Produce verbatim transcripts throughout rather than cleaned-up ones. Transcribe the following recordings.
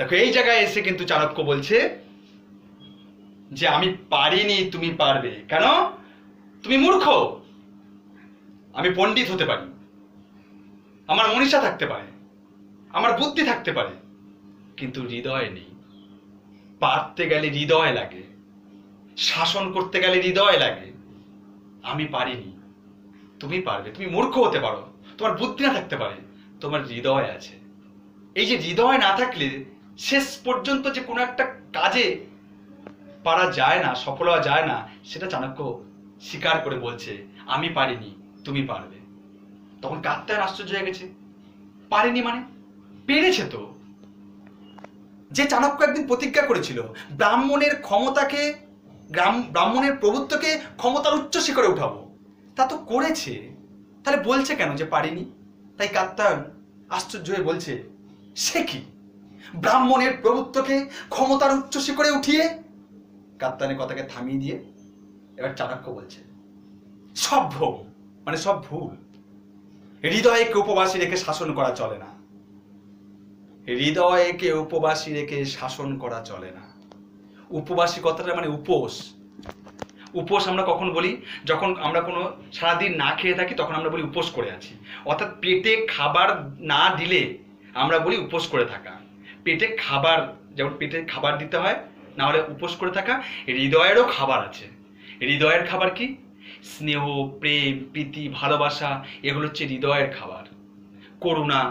দেখো এই জায়গায় এসে কিন্তু চাণক্য বলছে যে আমি পারিনি, তুমি পারবে। কেন? তুমি মূর্খ, আমি পণ্ডিত হতে পারি, আমার মনীষা থাকতে পারে, আমার বুদ্ধি থাকতে পারে, কিন্তু হৃদয় নেই। পারতে গেলে হৃদয় লাগে, শাসন করতে গেলে হৃদয় লাগে। আমি পারিনি, তুমি পারবে। তুমি মূর্খ হতে পারো, তোমার বুদ্ধি না থাকতে পারে, তোমার হৃদয় আছে। এই যে হৃদয় না থাকলে শেষ পর্যন্ত যে কোনো একটা কাজে পারা যায় না, সফল হওয়া যায় না, সেটা চাণক্য স্বীকার করে বলছে আমি পারিনি, তুমি পারবে। তখন কাত্যায়ন আশ্চর্য হয়ে গেছে, পারেনি মানে? পেরেছে তো। যে চাণক্য একদিন প্রতিজ্ঞা করেছিল ব্রাহ্মণের ক্ষমতাকে, ব্রাহ্মণের প্রভুত্বকে ক্ষমতার উচ্চ শিখরে উঠাবো, তা তো করেছে। তাহলে বলছে কেন যে পারিনি? তাই কাত্যায়ন আশ্চর্য হয়ে বলছে, সে কি ব্রাহ্মণের প্রভুত্বকে ক্ষমতার উচ্চ শিখরে উঠিয়ে? কাত্যায়নের কথাকে থামিয়ে দিয়ে এবার চাণক্য বলছে সব ভ্রম, মানে সব ভুল। হৃদয়কে উপবাসী রেখে শাসন করা চলে না, হৃদয়কে উপবাসী রেখে শাসন করা চলে না। উপবাসী কথাটা মানে উপোস। উপোস আমরা কখন বলি? যখন আমরা কোনো সারাদিন না খেয়ে থাকি তখন আমরা বলি উপোস করে আছি। অর্থাৎ পেটে খাবার না দিলে আমরা বলি উপোস করে থাকা। পেটে খাবার, যেমন পেটে খাবার দিতে হয়, না হলে উপোস করে থাকা। হৃদয়েরও খাবার আছে। হৃদয়ের খাবার কি? স্নেহ, প্রেম, প্রীতি, ভালোবাসা, এগুলো হচ্ছে হৃদয়ের খাবার। করুণা,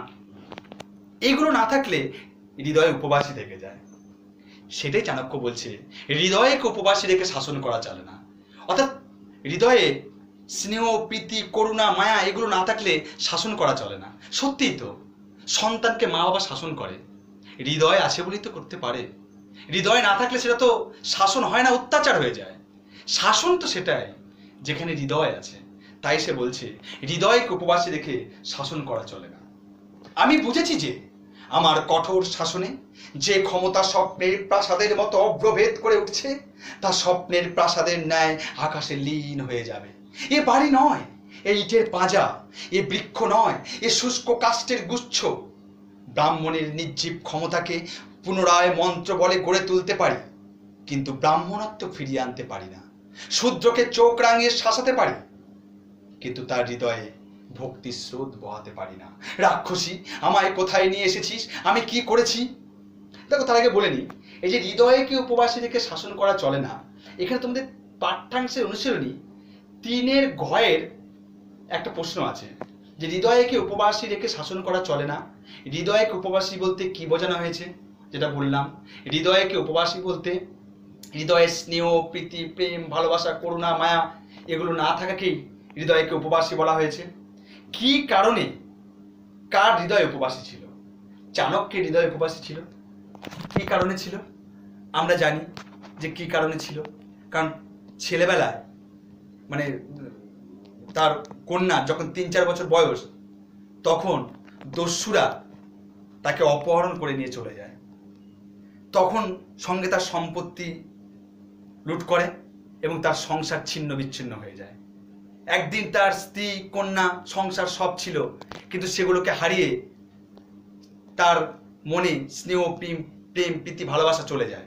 এগুলো না থাকলে হৃদয় উপবাসী থেকে যায়। সেটাই চাণক্য বলছে, হৃদয়কে উপবাসী রেখে শাসন করা চলে না। অর্থাৎ হৃদয়ে স্নেহ, প্রীতি, করুণা, মায়া এগুলো না থাকলে শাসন করা চলে না। সত্যিই তো, সন্তানকে মা বাবা শাসন করে, হৃদয় আছে বলেই তো করতে পারে। হৃদয় না থাকলে সেটা তো শাসন হয় না, অত্যাচার হয়ে যায়। শাসন তো সেটাই যেখানে হৃদয় আছে। তাই সে বলছে হৃদয়কে উপবাসী রেখে শাসন করা চলে না। আমি বুঝেছি যে আমার কঠোর শাসনে যে ক্ষমতা স্বপ্নের প্রাসাদের মতো অভ্রভেদ করে উঠছে, তা স্বপ্নের প্রাসাদের ন্যায় আকাশে লীন হয়ে যাবে। এ বাড়ি নয়, এ ইটের পাঁজা, এ বৃক্ষ নয়, এ শুষ্ক কাষ্ঠের গুচ্ছ। ব্রাহ্মণের নির্জীব ক্ষমতাকে পুনরায় মন্ত্র বলে গড়ে তুলতে পারি, কিন্তু ব্রাহ্মণত্ব ফিরিয়ে আনতে পারি না। শূদ্রকে চোখ রাঙিয়ে শাসাতে পারি, কিন্তু তার হৃদয়ে ভক্তি স্রোত বহাতে পারি না। রাক্ষসী, আমায় কোথায় নিয়ে এসেছিস? আমি কি করেছি? দেখো, তার আগে বলে নি, এই যে হৃদয়কে উপবাসী রেখে শাসন করা চলে না, এখানে তোমাদের পাঠ্যাংশের অনুশীলনী তিনের ঘয়ের একটা প্রশ্ন আছে যে হৃদয়কে উপবাসী রেখে শাসন করা চলে না। হৃদয়কে উপবাসী বলতে কি বোঝানো হয়েছে? যেটা বললাম, হৃদয়কে উপবাসী বলতে হৃদয়ের স্নেহ, প্রীতি, প্রেম, ভালোবাসা, করুণা, মায়া এগুলো না থাকাকেই হৃদয়কে উপবাসী বলা হয়েছে। কি কারণে কার হৃদয় উপবাসী ছিল? চাণক্যের হৃদয় উপবাসী ছিল। কি কারণে ছিল? আমরা জানি যে কি কারণে ছিল। কারণ ছেলেবেলায়, মানে তার কন্যা যখন তিন চার বছর বয়স, তখন দস্যুরা তাকে অপহরণ করে নিয়ে চলে যায়। তখন সঙ্গে তার সম্পত্তি লুট করে এবং তার সংসার ছিন্ন বিচ্ছিন্ন হয়ে যায়। একদিন তার স্ত্রী, কন্যা, সংসার সব ছিল, কিন্তু সেগুলোকে হারিয়ে তার মনে স্নেহ, প্রেম, প্রেম, প্রীতি, ভালোবাসা চলে যায়।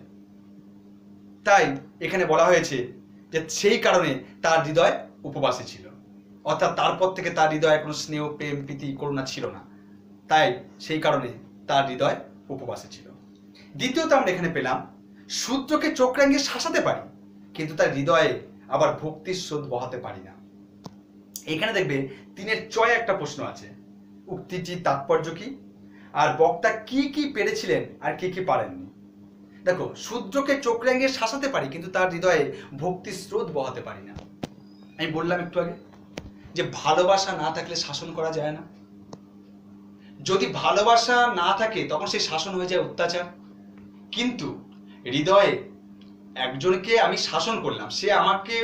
তাই এখানে বলা হয়েছে যে সেই কারণে তার হৃদয় উপবাসী ছিল। অর্থাৎ তারপর থেকে তার হৃদয়ে কোনো স্নেহ, প্রেম, প্রীতি, করুণা ছিল না। তাই সেই কারণে তার হৃদয় উপবাসী ছিল। দ্বিতীয়ত আমরা এখানে পেলাম শূদ্রকে চোখ রাঙিয়ে শাসাতে পারি, কিন্তু তার হৃদয়ে আবার ভক্তির স্রোত বহাতে পারি না। এখানে দেখবে তিনের চয়ে একটা প্রশ্ন আছে, উক্তিটির তাৎপর্য কি, আর বক্তা কি কি পেরেছিলেন আর কি কি পারেননি। দেখো, শূদ্রকে চোখ রাঙিয়ে শাসাতে পারি, কিন্তু তার হৃদয়ে ভক্তির স্রোত বহাতে পারি না। আমি বললাম একটু আগে যে ভালোবাসা না থাকলে শাসন করা যায় না। যদি ভালোবাসা না থাকে তখন সেই শাসন হয়ে যায় অত্যাচার। কিন্তু হৃদয়ে একজনকে আমি শাসন করলাম, সে আমাকে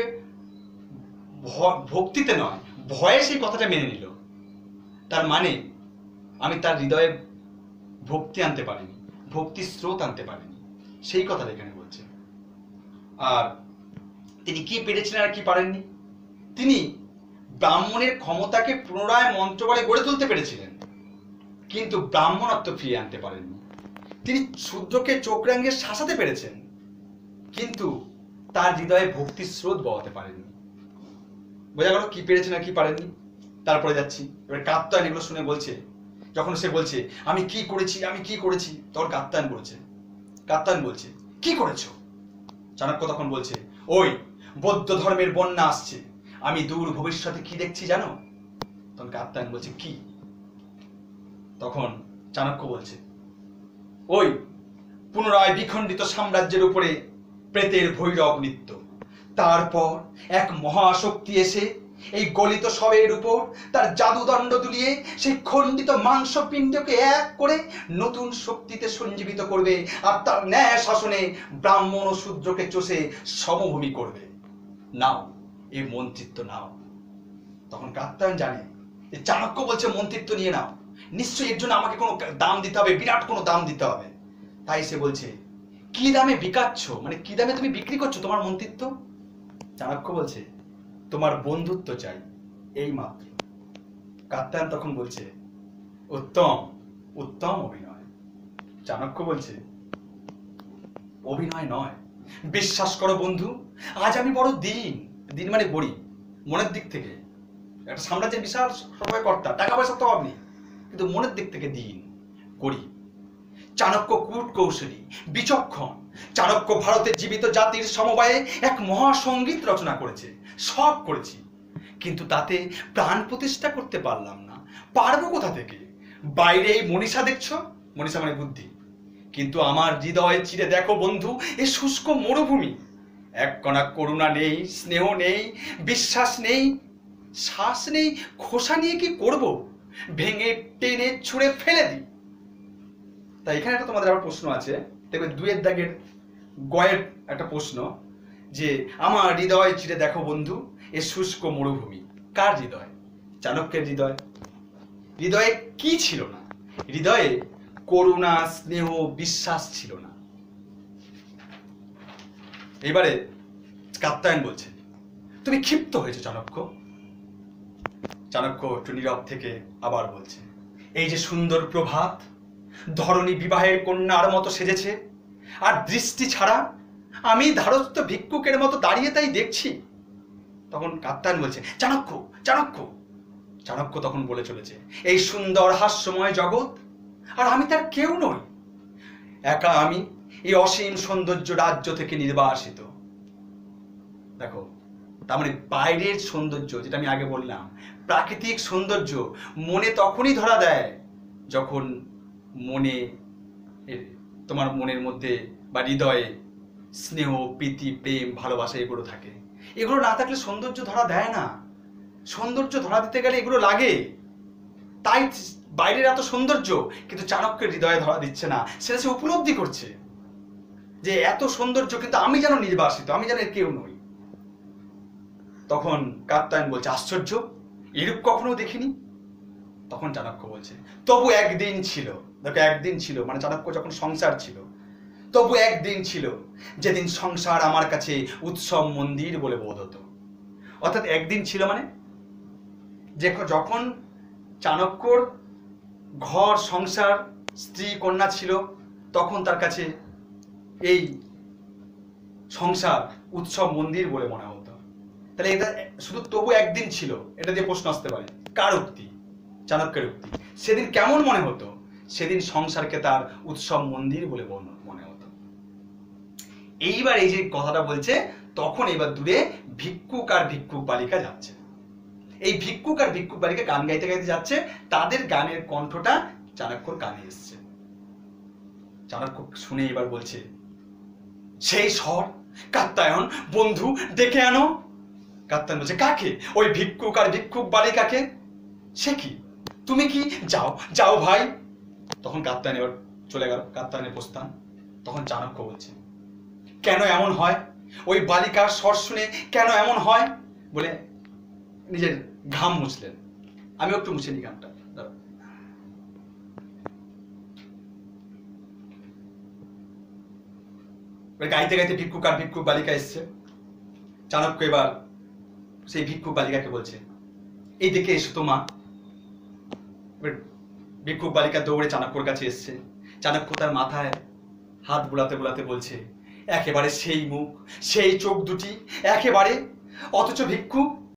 ভক্তিতে নয়, ভয়ে সেই কথাটা মেনে নিল, তার মানে আমি তার হৃদয়ে ভক্তি আনতে পারিনি, ভক্তির স্রোত আনতে পারিনি। সেই কথাটা এখানে বলছে। আর তিনি কি পেরেছিলেন আর কি পারেননি? তিনি ব্রাহ্মণের ক্ষমতাকে পুনরায় মন্ত্র বলে গড়ে তুলতে পেরেছিলেন, কিন্তু ব্রাহ্মণত্ব ফিরিয়ে আনতে পারেননি। তিনি শূদ্রকে চোখ রাঙিয়ে শাসাতে পেরেছেন, কিন্তু তার হৃদয়ে ভক্তির স্রোত বওয়াতে পারেননি। বোঝা গেল কি পেরেছেন আর কি পারেননি। তারপরে যাচ্ছি, এবার কাত্যায়ন এগুলো শুনে বলছে, যখন সে বলছে আমি কি করেছি আমি কি করেছি, তখন কাত্যায়ন বলছে কাত্যায়ন বলছে কি করেছো? চাণক্য তখন বলছে, ওই বৌদ্ধ ধর্মের বন্যা আসছে, আমি দূর ভবিষ্যতে কি দেখছি জানো? তখন কাত্যায়ন বলছে কি? তখন চাণক্য বলছে, ওই পুনরায় বিখণ্ডিত সাম্রাজ্যের উপরে প্রেতের ভৈরব নৃত্য, তারপর এক মহাশক্তি এসে এই গলিত শবের উপর তার জাদুদণ্ড দুলিয়ে সেই খণ্ডিত মাংসপিণ্ডকে এক করে নতুন শক্তিতে সঞ্জীবিত করবে, আর তার ন্যায় শাসনে ব্রাহ্মণ ও শূদ্রকে চষে সমভূমি করবে। নাও এই মন্ত্রিত্ব নাও। তখন কাত্যায়ন জানে যে চাণক্য বলছে মন্ত্রিত্ব নিয়ে নাও, নিশ্চয়ই এর জন্য আমাকে কোনো দাম দিতে হবে, বিরাট কোনো দাম দিতে হবে। তাই সে বলছে, কি দামে বিকাচ্ছ, মানে কি দামে তুমি বিক্রি করছো তোমার মন্ত্রিত্ব? চাণক্য বলছে, তোমার বন্ধুত্ব চাই, এই মাত্র। কাত্যায়ন তখন বলছে, উত্তম উত্তম অভিনয়। চাণক্য বলছে, অভিনয় নয়, বিশ্বাস করো বন্ধু, আজ আমি বড় দিন দিন মানে গরিব, মনের দিক থেকে একটা সাম্রাজ্যের বিশাল সবাই কর্তা, টাকা পয়সার তো অভাব নেই, কিন্তু মনের দিক থেকে দিন গরিব। চাণক্য কূট কৌশলী, বিচক্ষণ। চাণক্য ভারতের জীবিত জাতির সমবায়ে এক মহাসঙ্গীত রচনা করেছে, সব করেছি, কিন্তু তাতে প্রাণ প্রতিষ্ঠা করতে পারলাম না। পারবো কোথা থেকে? বাইরে এই মনীষা দেখছো, মনীষা মানে বুদ্ধি, কিন্তু আমার হৃদয়ে চিরে দেখো বন্ধু, এ শুষ্ক মরুভূমি। এক কণা করুণা নেই, স্নেহ নেই, বিশ্বাস নেই, শ্বাস নেই। খোসা নিয়ে কি করব? ভেঙে টেনে ছুঁড়ে ফেলে দিই। তাই এখানে একটা তোমাদের আবার প্রশ্ন আছে, দেখবে দুয়ের দাগের গয়ের একটা প্রশ্ন, যে আমার হৃদয় চিরে দেখো বন্ধু এ শুষ্ক মরুভূমি। কার হৃদয়? চাণক্যের হৃদয়। হৃদয়ে কি ছিল না? হৃদয়ে করুণা, স্নেহ, বিশ্বাস ছিল না। এবারে কাত্যায়ন বলছে, তুমি ক্ষিপ্ত হয়েছে চাণক্য। চাণক্য একটু নীরব থেকে আবার বলছে, এই যে সুন্দর প্রভাত, ধরণী বিবাহের কন্যার মতো সেজেছে, আর দৃষ্টি ছাড়া আমি ধারস্থ ভিক্ষুকের মতো দাঁড়িয়ে তাই দেখছি। তখন কাত্যায়ন বলছে, চাণক্য চাণক্য। চাণক্য তখন বলে চলেছে, এই সুন্দর হাস্যময় জগৎ, আর আমি তার কেউ নই, একা আমি এই অসীম সৌন্দর্য রাজ্য থেকে নির্বাসিত। দেখো, তার মানে বাইরের সৌন্দর্য, যেটা আমি আগে বললাম, প্রাকৃতিক সৌন্দর্য মনে তখনই ধরা দেয় যখন মনে, তোমার মনের মধ্যে বা হৃদয়ে স্নেহ, প্রীতি, প্রেম, ভালোবাসা এগুলো থাকে। এগুলো না থাকলে সৌন্দর্য ধরা দেয় না। সৌন্দর্য ধরা দিতে গেলে এগুলো লাগে। তাই বাইরের এত সৌন্দর্য, কিন্তু চাণক্যের হৃদয়ে ধরা দিচ্ছে না। সেটা সে উপলব্ধি করছে যে এত সৌন্দর্য, কিন্তু আমি যেন নির্বাসিত, আমি যেন এর কেউ নই। তখন কাত্যায়ন বলছে, আশ্চর্য, এরূপ কখনো দেখিনি। তখন চাণক্য বলছে, তবু একদিন ছিল। দেখো, একদিন ছিল মানে চাণক্য যখন সংসার ছিল, তবু একদিন ছিল যেদিন সংসার আমার কাছে উৎসব মন্দির বলে বোধ হতো। অর্থাৎ একদিন ছিল মানে যে যখন চাণক্যর ঘর সংসার, স্ত্রী, কন্যা ছিল, তখন তার কাছে এই সংসার উৎসব মন্দির বলে মনে হতো। তাহলে এটা শুধু তবু একদিন ছিল, এটা দিয়ে প্রশ্ন আসতে পারে, কার উক্তি? চাণক্যের উক্তি। সেদিন কেমন মনে হতো? সেদিন সংসারকে তার উৎসব মন্দির বলে মনে হতো। এইবার এই যে কথাটা বলছে, তখন এবার দূরে ভিক্ষুক আর ভিক্ষুক বালিকা যাচ্ছে। এই ভিক্ষুক আর ভিক্ষুক বালিকা গান গাইতে গাইতে যাচ্ছে, তাদের গানের কণ্ঠটা চাণক্যর কানে এসছে। চাণক্য শুনে এবার বলছে, সেই স্বর, কাত্যায়ন বন্ধু ডেকে আনো। কাত্যায়ন বলছে, কাকে? ওই ভিক্ষুক আর ভিক্ষুক বালিকাকে। সে কি? তুমি কি? যাও যাও ভাই। তখন কাত্যায়ন এবার চলে গেল, কাত্যায়নের প্রস্থান। তখন চাণক্য বলছে, কেন এমন হয়? ওই বালিকার স্বর শুনে কেন এমন হয়? বলে নিজের ঘাম মুছলেন। আমি একটু মুছে নি ঘামটা। গাইতে গাইতে ভিক্ষুক আর ভিক্ষুক বালিকা এসছে। চাণক্য এবার সেই ভিক্ষুক বালিকাকে বলছে, এই দিকে এসো তো মা। ভিক্ষুক বালিকা দৌড়ে চাণক্যর কাছে এসছে। চাণক্য তার মাথায় হাত বুলাতে বুলাতে বলছে, একেবারে সেই মুখ, সেই চোখ দুটি, একেবারে, অথচ ভিক্ষু